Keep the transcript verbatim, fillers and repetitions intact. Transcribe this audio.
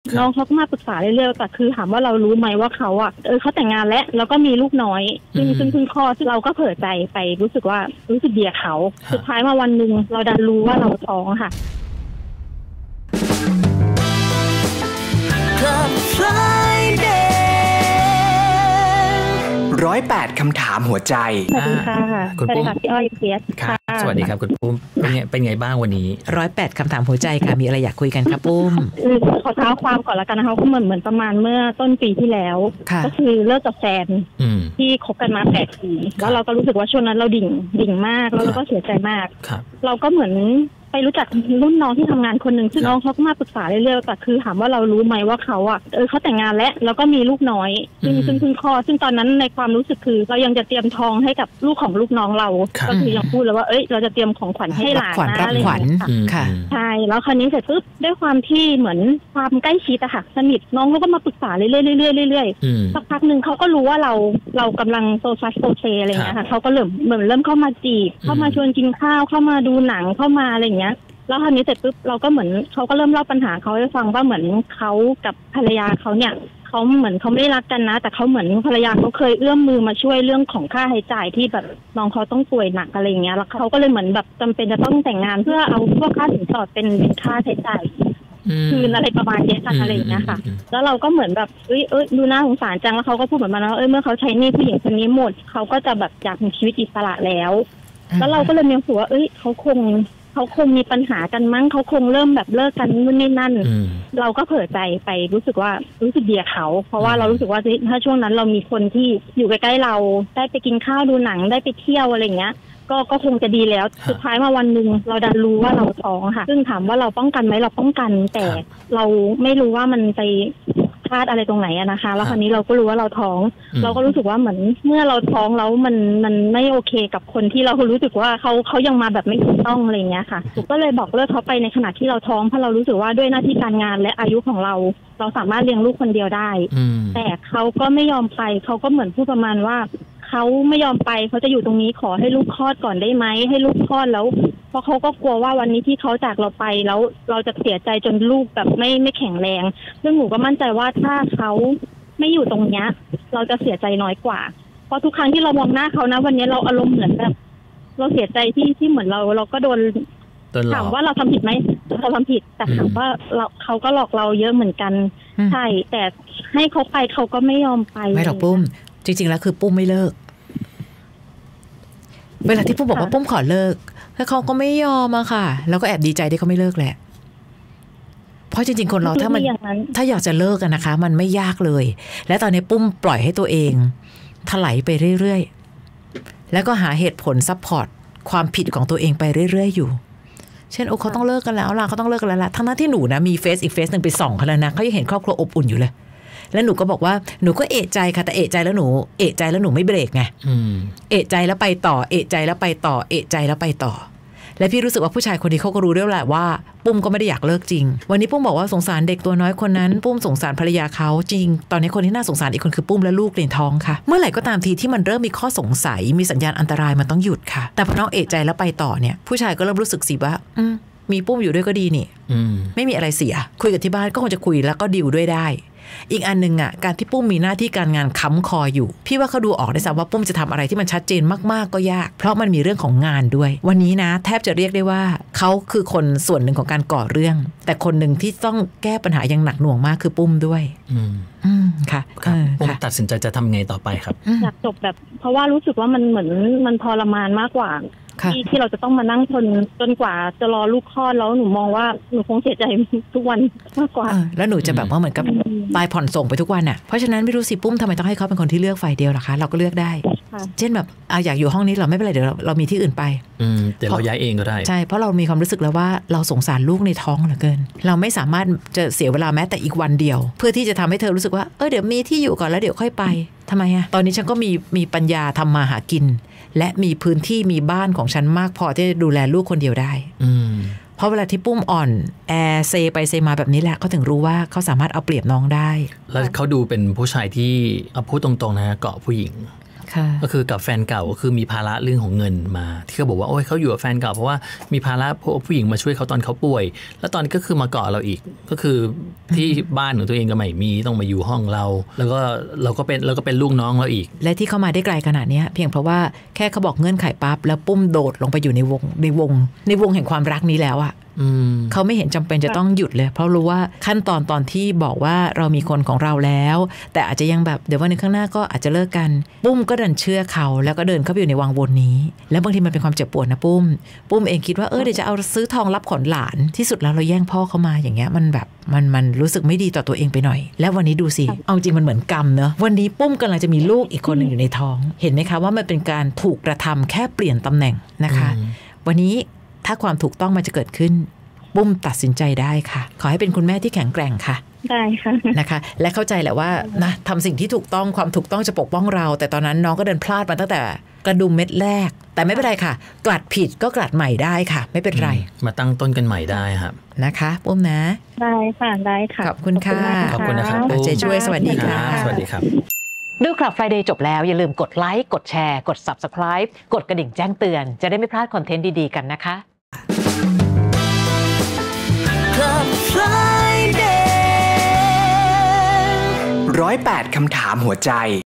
น้องเขาก็มาปรึกษาเรื่อยๆแต่คือถามว่าเรารู้ไหมว่าเขาอ่ะเออเขาแต่งงานแล้วแล้วก็มีลูกน้อยซึ่งซึ่งเพิ่งคลอดซึ่งเราก็เผลอใจไปรู้สึกว่ารู้สึกเบียดเขาสุดท้ายมาวันนึงเราดันรู้ว่าเราท้องค่ะร้อยแปดคำถามหัวใจสวัสดีค่ะคุณปุ้มพี่อ้อยเพียสค่ะสวัสดีครับคุณปุ้มเป็นไงเป็นไงบ้างวันนี้ร้อยแปดคำถามหัวใจค่ะมีอะไรอยากคุยกันครับปุ้มขอเท้าความก่อนละกันนะคะก็เหมือนเหมือนประมาณเมื่อต้นปีที่แล้วก็คือเลิกกับแฟนที่คบกันมาแปดปีแล้วเราก็รู้สึกว่าช่วงนั้นเราดิ่งดิ่งมากแล้วเราก็เสียใจมากเราก็เหมือนไปรู้จักรุ่นน้องที่ทำงานคนหนึ่งซึ่งน้องเขาก็มาปรึกษาเรื่อยๆแต่คือถามว่าเรารู้ไหมว่าเขาอ่ะเออเขาแต่งงานแล้วแล้วก็มีลูกน้อยซึ่งซึ่งเพิ่งคลอดซึ่งตอนนั้นในความรู้สึกคือเรายังจะเตรียมทองให้กับลูกของลูกน้องเราก็คือยังพูดเลยว่าเอ้ยเราจะเตรียมของขวัญให้หลานนะอะไรอย่างเงี้ยค่ะใช่แล้วคราวนี้เสร็จปุ๊บด้วยความที่เหมือนความใกล้ชิดอะค่ะสนิทน้องเขาก็มาปรึกษาเรื่อยๆเรื่อยๆเรื่อยๆสักพักหนึ่งเขาก็รู้ว่าเราเรากำลังโซซัสโซเซอะไรอย่างเงี้ยค่ะเขาก็เริ่มเหมือนเริ่มเข้ามาจีบเข้ามาชวนกินข้าวเข้ามาดูหนังเข้ามาอะไรอย่างเงี้ยแล้วคราวนี้เสร็จปุ๊บเราก็เหมือนเขาก็เริ่มเล่าปัญหาเขาให้ฟังว่าเหมือนเขากับภรรยาเขาเนี่ยเขาเหมือนเขาไม่รักกันนะแต่เขาเหมือนภรรยาเขาเคยเอื้อมมือมาช่วยเรื่องของค่าใช้จ่ายที่แบบน้องเขาต้องป่วยหนักอะไรอย่างเงี้ยแล้วเขาก็เลยเหมือนแบบจำเป็นจะต้องแต่งงานเพื่อเอาพวกค่าสินสอดเป็นค่าใช้จ่ายคืนอะไรประมาณนี้ค่ะอะไรอย่างเงี้ยค่ะแล้วเราก็เหมือนแบบเอ้ยเอ้ยดูน่าสงสารจังแล้วเขาก็พูดเหมือนมาว่าเอ้ยเมื่อเขาใช้หนี้ผู้หญิงคนนี้หมดเขาก็จะแบบอยากมีชีวิตอิสระแล้วแล้วเราก็เลยมีความรู้สึกว่าเอ้ยเขาคงเขาคงมีปัญหากันมั้งเขาคงเริ่มแบบเลิกกันนู่นนี่นั่นเราก็เผลอใจไปรู้สึกว่ารู้สึกเบียดเขาเพราะว่าเรารู้สึกว่าถ้าช่วงนั้นเรามีคนที่อยู่ใกล้ๆเราได้ไปกินข้าวดูหนังได้ไปเที่ยวอะไรเงี้ยก็ก็คงจะดีแล้วสุดท้ายมาวันนึงเราดันรู้ว่าเราท้องค่ะซึ่งถามว่าเราป้องกันไหมเราป้องกันแต่เราไม่รู้ว่ามันไปพลาดอะไรตรงไหนอะนะคะแล้วคราวนี้เราก็รู้ว่าเราท้องเราก็รู้สึกว่าเหมือนเมื่อเราท้องแล้วมันมันไม่โอเคกับคนที่เรารู้สึกว่าเขาเขายังมาแบบไม่ถูกต้องอะไรเงี้ยค่ะก็เลยบอกเลิกเขาไปในขณะที่เราท้องเพราะเรารู้สึกว่าด้วยหน้าที่การงานและอายุของเราเราสามารถเลี้ยงลูกคนเดียวได้แต่เขาก็ไม่ยอมไปเขาก็เหมือนพูดประมาณว่าเขาไม่ยอมไปเขาจะอยู่ตรงนี้ขอให้ลูกคลอดก่อนได้ไหมให้ลูกคลอดแล้วเพราะเขาก็กลัวว่าวันนี้ที่เขาจากเราไปแล้วเราจะเสียใจจนลูกแบบไม่ไม่แข็งแรงซึ่งหนูก็มั่นใจว่าถ้าเขาไม่อยู่ตรงนี้เราจะเสียใจน้อยกว่าเพราะทุกครั้งที่เรามองหน้าเขานะวันนี้เราอารมณ์เหมือนแบบเราเสียใจที่ที่เหมือนเราเราก็โดนถามว่าเราทำผิดไหมเราทำผิดแต่ถามว่าเราเขาก็หลอกเราเยอะเหมือนกันใช่แต่ให้เขาไปเขาก็ไม่ยอมไปไม่หรอกปุ้มจริงๆแล้วคือปุ้มไม่เลิกเวลาที่ปุ้มบอกว่าปุ้มขอเลิกแล้วเขาก็ไม่ยอมอะค่ะแล้วก็แอบดีใจที่เขาไม่เลิกแหละเพราะจริงๆคนเราถ้ามันถ้าอยากจะเลิกกันนะคะมันไม่ยากเลยและตอนนี้ปุ้มปล่อยให้ตัวเองถลายไปเรื่อยๆแล้วก็หาเหตุผลซัพพอร์ตความผิดของตัวเองไปเรื่อยๆอยู่เช่นโอ้เขาต้องเลิกกันแล้วล่ะเขาต้องเลิกกันแล้วล่ะทั้งนั้นที่หนูนะมีเฟซอีกเฟซหนึ่งไปส่องเขาแล้วนะเขายังเห็นครอบครัวอบอุ่นอยู่เลยแล้วหนูก็บอกว่าหนูก็เอะใจค่ะแต่เอะใจแล้วหนูเอะใจแล้วหนูไม่เบรกไงเอะใจแล้วไปต่อเอะใจแล้วไปต่อเอะใจแล้วไปต่อและพี่รู้สึกว่าผู้ชายคนนี้เขาก็รู้ด้วยแหละว่าปุ้มก็ไม่ได้อยากเลิกจริงวันนี้ปุ้มบอกว่าสงสารเด็กตัวน้อยคนนั้นปุ้มสงสารภรรยาเขาจริงตอนนี้คนที่น่าสงสารอีกคนคือปุ้มและลูกในท้องค่ะเมื่อไหร่ก็ตามทีที่มันเริ่มมีข้อสงสัยมีสัญญาณอันตรายมันต้องหยุดค่ะแต่พอน้องเอะใจแล้วไปต่อเนี่ยผู้ชายก็เริ่มรู้สึกสิว่าอืมมีปุ้มอยู่ด้วยก็ดีนี่ไม่มีอะไรเสียคุยกับที่บ้านก็คงจะคุยแล้วก็ดิวด้วยได้อีกอันนึงอ่ะการที่ปุ้มมีหน้าที่การงานค้ำคออยู่พี่ว่าเขาดูออกได้ซ้ำว่าปุ้มจะทำอะไรที่มันชัดเจนมากๆก็ยากเพราะมันมีเรื่องของงานด้วยวันนี้นะแทบจะเรียกได้ว่าเขาคือคนส่วนหนึ่งของการก่อเรื่องแต่คนหนึ่งที่ต้องแก้ปัญหาอย่างหนักหน่วงมากคือปุ้มด้วยอืมอืมค่ะปุ้มตัดสินใจจะทำไงต่อไปครับอยากจบแบบเพราะว่ารู้สึกว่ามันเหมือนมันทรมานมากกว่าที่ที่เราจะต้องมานั่งทนจนกว่าจะรอลูกคลอดแล้วหนูมองว่าหนูคงเสียใจทุกวันมากกว่าแล้วหนูจะแบบว่าเหมือนกับตายผ่อนส่งไปทุกวันอ่ะเพราะฉะนั้นไม่รู้สิปุ้มทำไมต้องให้เขาเป็นคนที่เลือกฝ่ายเดียวล่ะคะเราก็เลือกได้เช่นแบบอยากอยู่ห้องนี้เราไม่เป็นไรเดี๋ยวเรามีที่อื่นไปแต่เราย้ายเองก็ได้ใช่เพราะเรามีความรู้สึกแล้วว่าเราสงสารลูกในท้องเหลือเกินเราไม่สามารถจะเสียเวลาแม้แต่อีกวันเดียวเพื่อที่จะทำให้เธอรู้สึกว่าเออเดี๋ยวมีที่อยู่ก่อนแล้วเดี๋ยวค่อยไปทำไมอะตอนนี้ฉันก็มีมีปัญญาทำมาหากินและมีพื้นที่มีบ้านของฉันมากพอที่จะดูแลลูกคนเดียวได้เพราะเวลาที่ปุ้มอ่อนแอเซไปเซมาแบบนี้แหละเขาถึงรู้ว่าเขาสามารถเอาเปรียบน้องได้แล้วเขาดูเป็นผู้ชายที่เอาพูดตรงๆนะเกาะผู้หญิงก็คือกับแฟนเก่าก็คือมีภาระเรื่องของเงินมาที่เขาบอกว่าโอ้ยเขาอยู่กับแฟนเก่าเพราะว่ามีภาระผู้หญิงมาช่วยเขาตอนเขาป่วยแล้วตอนนี้ก็คือมาเกาะเราอีกก็คือที่บ้านของตัวเองก็ไม่มีต้องมาอยู่ห้องเราแล้วก็เราก็เป็นเราก็เป็นลูกน้องเราอีกและที่เข้ามาได้ไกลขนาดนี้เพียงเพราะว่าแค่เขาบอกเงื่อนไขปั๊บแล้วปุ้มโดดลงไปอยู่ในวงในวงในวงแห่งความรักนี้แล้วอะเขาไม่เห็นจำเป็นจะต้องหยุดเลยเพราะรู้ว่าขั้นตอนตอนที่บอกว่าเรามีคนของเราแล้วแต่อาจจะยังแบบเดี๋ยววันนึงข้างหน้าก็อาจจะเลิกกันปุ้มก็เดินเชื่อเขาแล้วก็เดินเข้าไปอยู่ในวังวนนี้แล้วบางทีมันเป็นความเจ็บปวดนะปุ้มปุ้มเองคิดว่าเออเดี๋ยวจะเอาซื้อทองรับขนหลานที่สุดแล้วเราแย่งพ่อเขามาอย่างเงี้ยมันแบบมันมันรู้สึกไม่ดีต่อตัวเองไปหน่อยแล้ววันนี้ดูสิเอาจริงมันเหมือนกรรมเนอะวันนี้ปุ้มกำลังจะมีลูกอีกคนหนึ่งอยู่ในท้องเห็นไหมคะว่ามันเป็นการถูกกระทำแค่เปลี่ยนตำแหน่งนะคะวันนี้ถ้าความถูกต้องมันจะเกิดขึ้นปุ้มตัดสินใจได้ค่ะขอให้เป็นคุณแม่ที่แข็งแกร่งค่ะได้ค่ะนะคะและเข้าใจแหละว่านะทำสิ่งที่ถูกต้องความถูกต้องจะปกป้องเราแต่ตอนนั้นน้องก็เดินพลาดมาตั้งแต่กระดุมเม็ดแรกแต่ไม่เป็นไรค่ะกลัดผิดก็กลัดใหม่ได้ค่ะไม่เป็นไรมาตั้งต้นกันใหม่ได้ครับนะคะปุ้มนะได้ค่ะได้ค่ะขอบคุณค่ะขอบคุณนะครับเจช่วยสวัสดีค่ะสวัสดีครับดูคลับ Friday จบแล้วอย่าลืมกดไลค์กดแชร์กด Subscribe กดกระดิ่งแจ้งเตือนจะได้ไม่พลาดคอนเทนต์ดีๆกันนะคะร้อยแปดคำถามหัวใจ